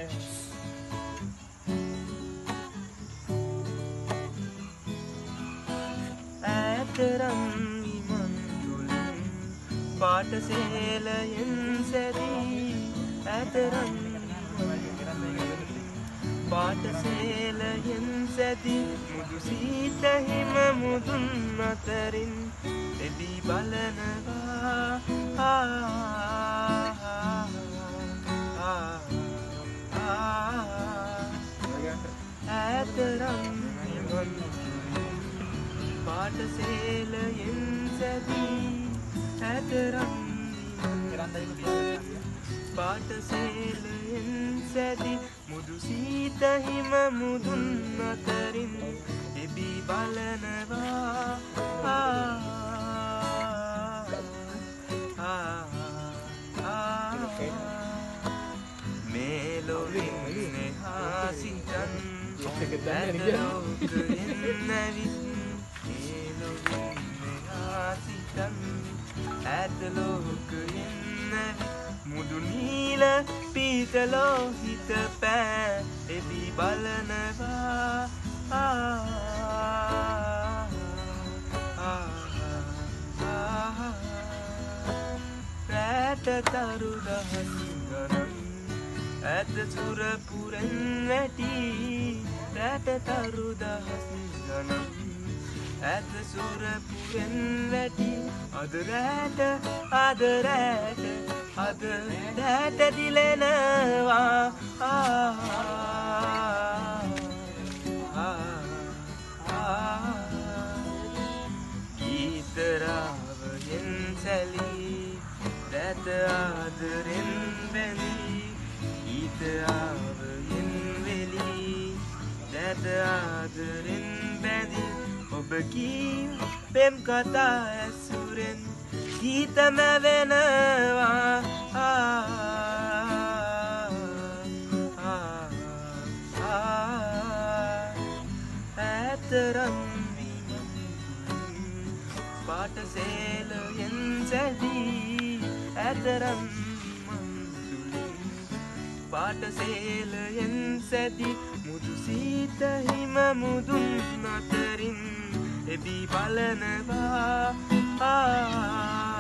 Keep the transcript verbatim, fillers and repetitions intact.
ඇතරම් ඉමන් තුලින් පාටසේලයෙන් සැදී ඇතරම් පාටසේලයෙන් සැදී මුදු සීත හිම මුදුන් අතරින් එදී බලනවා ඇතරම් ඉමන් පාටසේලයෙන් සැදී ඇතරම් පාටසේලයෙන් සැදී මුදු සීත හිම මුදුන් අතරින් එබී බලනවා මේ ලොවින් එහා සිතන් ඇතලෝකයෙන් නැවිත් ඇතලෝකයෙන් මුදු නීල පීතලෝ හිත පෑ එබී බලනවා රැට තරු දහස් ගණන් ඇත සුරපුරෙන් වැටි රැට තරු දහස් ගණන් ඇත සුරපුරෙන් වැටි අද රැට අද රැට අද රැට දිලෙනවා ගීතරාවයෙන් සැලී රැට ආදරෙන් බැඳී ගීතරාවයෙන් වෙලී රැට ආදරෙන් බැඳී ඔබ කී පෙම් කතා ඇසුරෙන් ගීතම වෙනවා ඇතරම් පාටසේලයෙන් සැදී ඇතරම් පාටසේලයෙන් සැදී මුදු සීත හිම මුදුන් අතරින් එබී බලනවා